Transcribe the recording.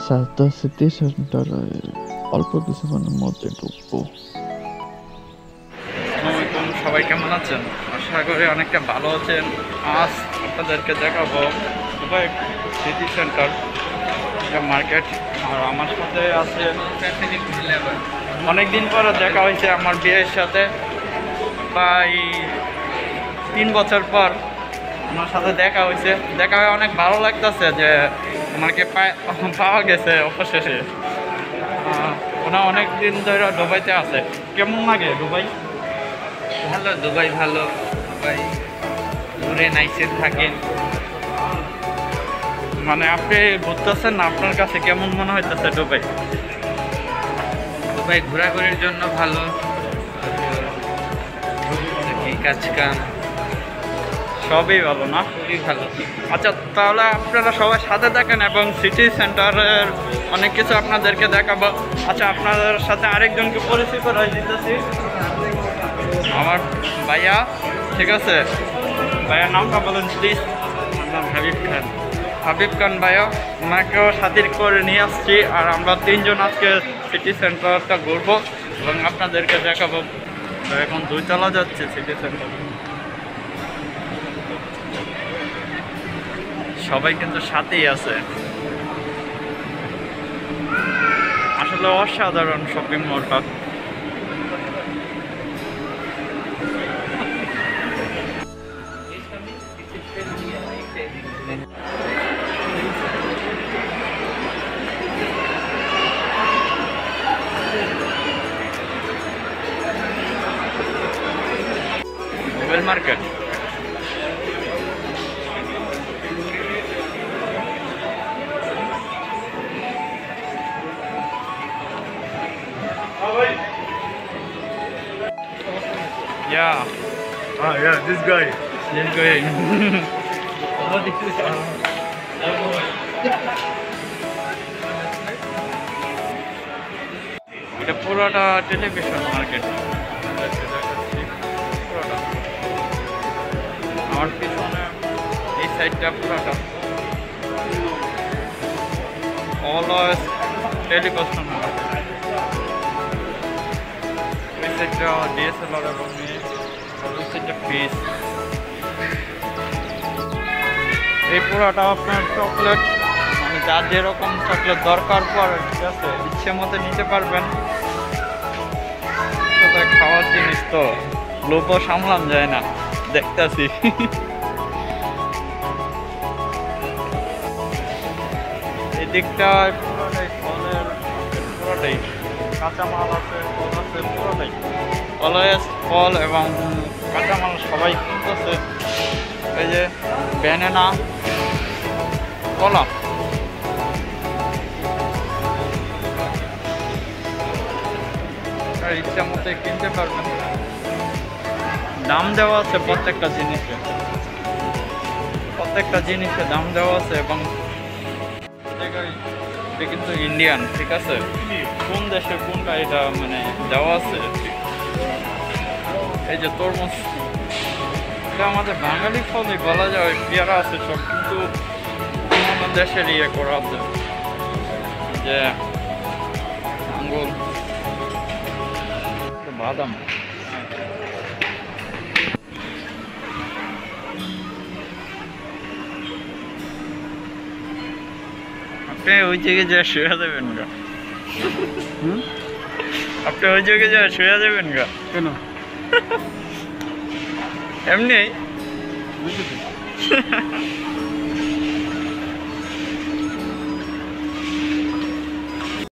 তো সিটি সেন্টারে অল্প কিছুক্ষণের মধ্যে ঢুকবো। আসসালামাইকুম, সবাই কেমন আছেন? আশা করি অনেকটা ভালো আছেন। আজ আপনাদেরকে দেখাবো দুবাই সিটি সেন্টার মার্কেট। আর আমার সাথে আছে অনেকদিন পরে দেখা হয়েছে আমার বিয়ের সাথে, প্রায় 3 বছর পর আমার সাথে দেখা হয়েছে। দেখা হয়ে অনেক ভালো লাগতেছে যে আমাকে পাওয়া গেছে অবশেষে। ওনা অনেক দিন ধরে দুবাইতে আছে। কেমন লাগে দুবাই? ভালো, দুবাই ভালো। দুবাই দূরে নাইসে থাকেন, মানে আপনি ঘুরতেছেন না, আপনার কাছে কেমন মনে হইতেছে দুবাই? দুবাই ঘোরাঘুরির জন্য ভালো, এই কাজ কাম সবই ভালো না? খুবই ভালো। আচ্ছা, তাহলে আপনারা সবাই সাথে থাকেন এবং সিটি সেন্টারের অনেক কিছু আপনাদেরকে দেখাবো। আচ্ছা, আপনাদের সাথে আরেকজনকে পরিচয় করাই দিতেছি, আমার ভাইয়া। ঠিক আছে, ভাইয়ার নামটা বলেন প্লিজ। আমার নাম হাবিব খান। হাবিব খান ভাইয়া, ওনাকেও সাথে করে নিয়ে আসছি। আর আমরা 3 জন আজকে সিটি সেন্টারটা ঘুরবো এবং আপনাদেরকে দেখাবো। তো এখন 2 তলা যাচ্ছে সিটি সেন্টার। সবাই কিন্তু সাথেই আছে। আসলে অসাধারণ শপিং মলটা। Mobile market. Yeah. Yeah, this guy. Yes, going. এটা পুরোটা টেলিভিশন মার্কেট। পুরোটা আমার পিছনে এই সাইডটা পুরোটা অলওয়েজ টেলিভিশন মার্কেট। এই সাইডটা ডিএসএলআর এবং এই সাইডটা ফিস। এই পুরোটা আপনার চকলেট, মানে যার যেরকম চকলেট দরকার পড়ে, ঠিক আছে, ইচ্ছে মতো নিতে পারবেন। খাওয়ার জিনিস তো লোভও সামলান যায় না, দেখতেছি। এই দিকটা পুরোটাই ফলের, পুরোটাই কাঁচামাল আছে, ফল আছে, পুরোটাই অলওয়েজ ফল এবং কাঁচামাল সবাই কিনতেছে। এই যে ব্যানানা, কলা, ইচ্ছা মতো কিনতে পারবেন। দাম দেওয়া আছে প্রত্যেকটা জিনিসে, দাম দেওয়া আছে। এবং এটা কিন্তু ইন্ডিয়ান, ঠিক আছে, কোন দেশে কোনটা এটা মানে দেওয়া আছে। এই যে তরমুজ, এটা আমাদের বাঙালি ফলই বলা যায়। পেয়ারা আছে সব, কিন্তু অন্য দেশের ইয়ে করা আছে, যে আঙ্গুর, বাদাম। আপনি ওই জায়গায় যা শুয়ে দেবেন গা? আপনি ওই জায়গায় যা শুয়ে দেবেন গা? কেন? এমনি